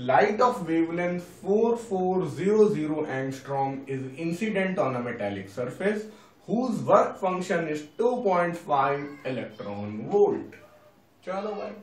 light of wavelength 4400 angstrom is incident on a metallic surface whose work function is 2.5 electron volt. चलो भाई,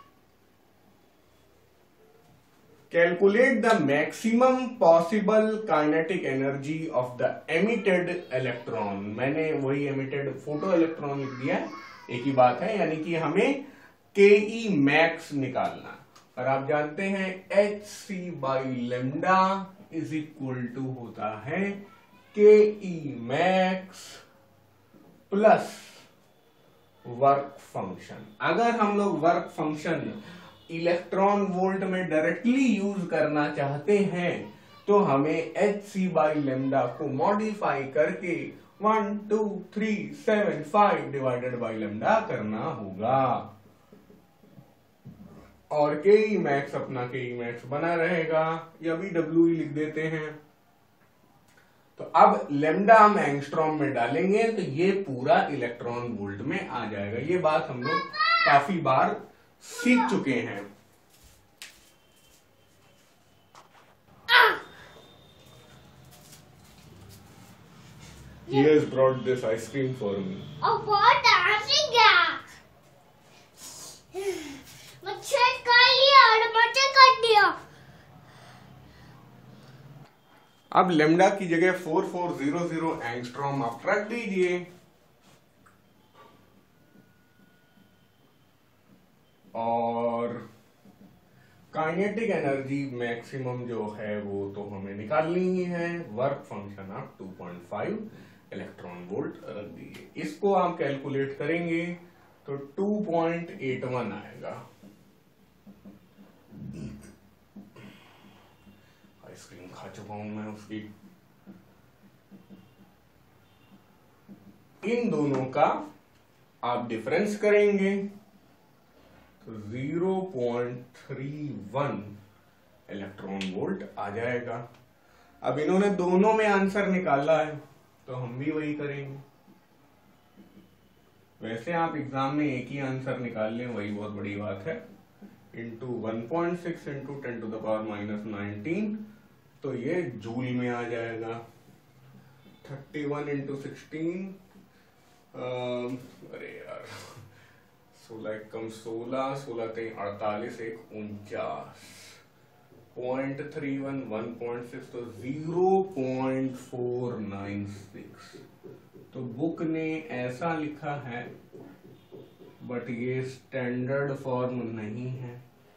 calculate the maximum possible kinetic energy of the emitted electron. मैंने वही emitted photo electron लिख दिया है, एक ही बात है, यानी कि हमें ke max निकालना। और आप जानते हैं hc by lambda is equal to होता है ke max plus work function. अगर हम लोग वर्क फंक्शन इलेक्ट्रॉन वोल्ट में डायरेक्टली यूज करना चाहते हैं तो हमें hc बाई लेमडा को मॉडिफाई करके 1 2 3 7 5 डिवाइडेड बाई लेमडा करना होगा। और के मैक्स अपना के मैक्स बना रहेगा, या भी डब्ल्यू लिख देते हैं। तो अब लेमडा हम एंगस्ट्रॉम में डालेंगे तो ये पूरा इलेक्ट्रॉन वोल्ट में आ जाएगा। ये बात हम लोग काफी बार सीख चुके हैं। He has brought this ice cream for me. Oh, बहुत आसिक है। मच्छर खा लिया और मच्छर काट दिया। अब लेमडा की जगह 4400 एंगस्ट्रॉम आप रख दीजिए और काइनेटिक एनर्जी मैक्सिमम जो है वो तो हमें निकालनी ही है। वर्क फंक्शन आप 2.5 इलेक्ट्रॉन वोल्ट रख दीजिए। इसको आप कैलकुलेट करेंगे तो 2.81 आएगा। आइसक्रीम खा चुका हूं मैं उसकी। इन दोनों का आप डिफरेंस करेंगे तो 0.31 इलेक्ट्रॉन वोल्ट आ जाएगा। अब इन्होंने दोनों में आंसर निकाला है तो हम भी वही करेंगे। वैसे आप एग्जाम में एक ही आंसर निकाल लें वही बहुत बड़ी बात है। Into 1.6 into 10 to the power -19 तो ये जूल में आ जाएगा। 31 इंटू 16 अरे यार 16 कम 16 16 3 48 1 49 0.31 1.6 तो 0.496। तो बुक ने ऐसा लिखा है बट ये स्टैंडर्ड फॉर्म नहीं है,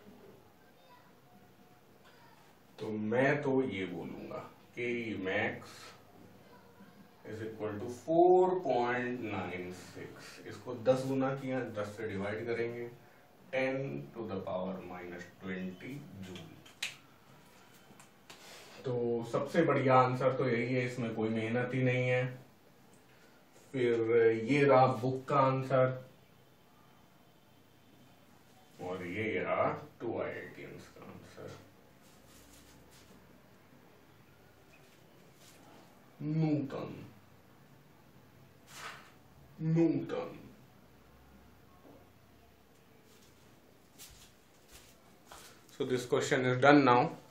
तो मैं तो ये बोलूंगा कि मैक्स इज इक्वल टू 4.96। इसको 10 गुना किया, 10 से डिवाइड करेंगे 10 टू द पावर -20 जूल। तो सबसे बढ़िया आंसर तो यही है, इसमें कोई मेहनत ही नहीं है। फिर ये रहा बुक का आंसर और ये रहा 2 IITians का answer. Newton. So this question is done now.